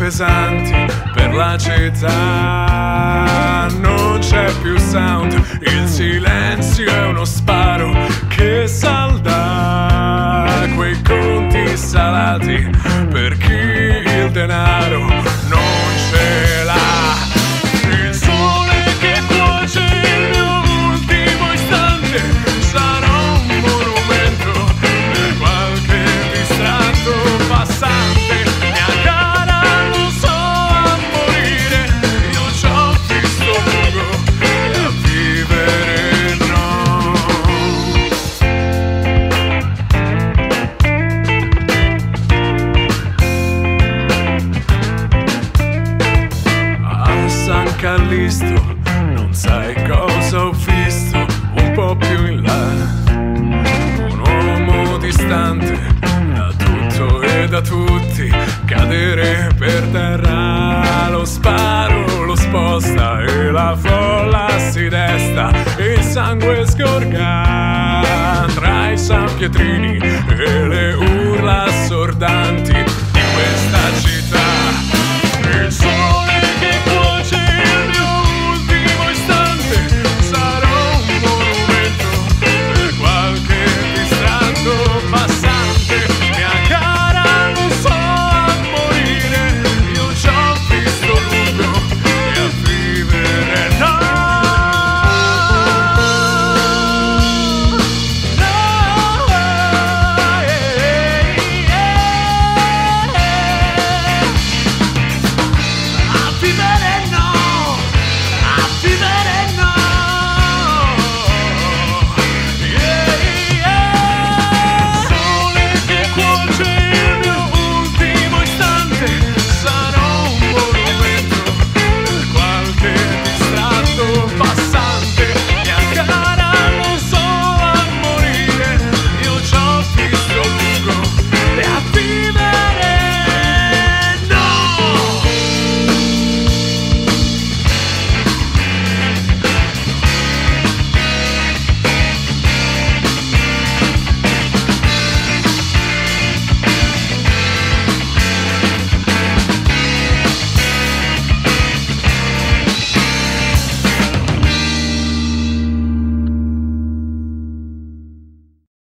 pesanti per la città. Non c'è più sound, il silenzio è uno sparo che salda quei conti salati per chi il denaro non ce l'ha. Il sole che cuoce il mio ultimo istante sarà un monumento per qualche distratto passante. Mia cara, lo so, a morire io ci ho visto lungo e a vivere no. A San Callisto non sai cosa ho visto un po' più in là. Un uomo distante da tutto e da tutti, cadere per terra. Lo sparo lo sposta e la folla si desta, il sangue sgorga tra i sanpietrini e le urla assordanti